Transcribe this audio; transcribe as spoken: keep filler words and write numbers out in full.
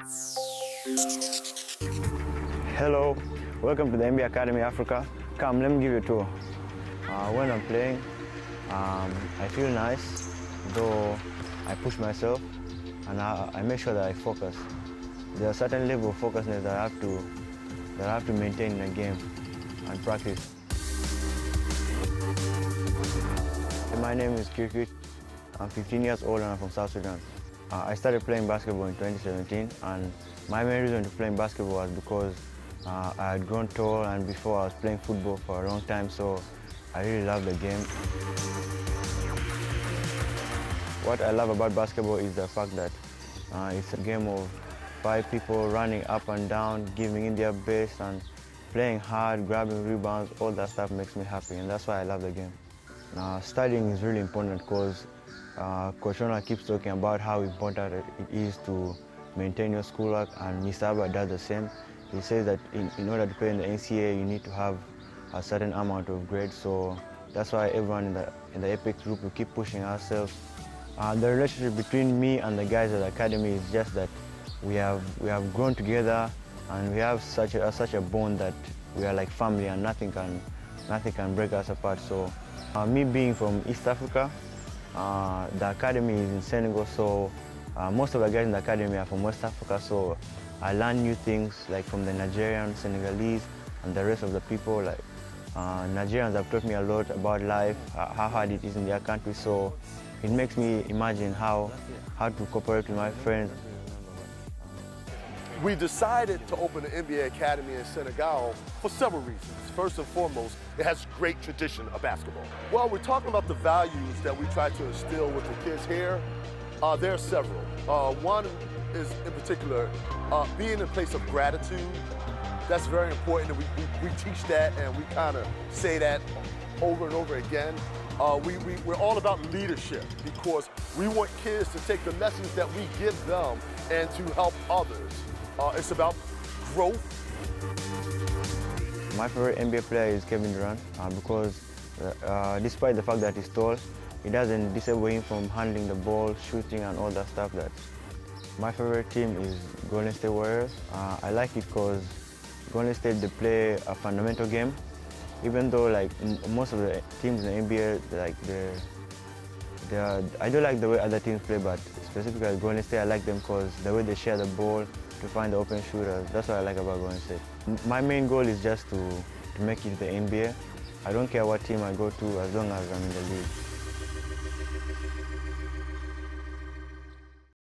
Hello, welcome to the N B A Academy Africa. Come, let me give you a tour. Uh, when I'm playing, um, I feel nice, though I push myself and I, I make sure that I focus. There's a certain level of focusness that I have to, that I have to maintain in a game and practice. My name is Kiir. I'm fifteen years old and I'm from South Sudan. Uh, I started playing basketball in twenty seventeen, and my main reason to playing basketball was because uh, I had grown tall, and before I was playing football for a long time, so I really love the game. What I love about basketball is the fact that uh, it's a game of five people running up and down, giving in their best, and playing hard, grabbing rebounds. All that stuff makes me happy, and that's why I love the game. Uh, studying is really important because uh, Coach Ona keeps talking about how important it is to maintain your schoolwork, and Mister Abba does the same. He says that in, in order to play in the N C A A, you need to have a certain amount of grades. So that's why everyone in the, in the Apex group will keep pushing ourselves. Uh, the relationship between me and the guys at the academy is just that we have, we have grown together, and we have such a, such a bond that we are like family, and nothing can, nothing can break us apart. So. Uh, me being from East Africa, uh, the academy is in Senegal, so uh, most of the guys in the academy are from West Africa, so I learn new things like from the Nigerians, Senegalese, and the rest of the people. Like uh, Nigerians have taught me a lot about life, uh, how hard it is in their country, so it makes me imagine how, how to cooperate with my friends. We decided to open the N B A Academy in Senegal for several reasons. First and foremost, it has great tradition of basketball. Well, we're talking about the values that we try to instill with the kids here. Uh, there are several. Uh, one is, in particular, uh, being a place of gratitude. That's very important, and we, we, we teach that, and we kind of say that over and over again. Uh, we, we, we're all about leadership because we want kids to take the lessons that we give them and to help others. Uh, it's about growth. My favorite N B A player is Kevin Durant uh, because uh, despite the fact that he's tall, it doesn't disable him from handling the ball, shooting, and all that stuff. That my favorite team is Golden State Warriors. Uh, I like it because Golden State, they play a fundamental game. Even though like most of the teams in the N B A, like they're, they're, I don't like the way other teams play, but specifically Golden State, I like them because the way they share the ball to find the open shooters. That's what I like about Golden State. My main goal is just to, to make it to the N B A. I don't care what team I go to as long as I'm in the league.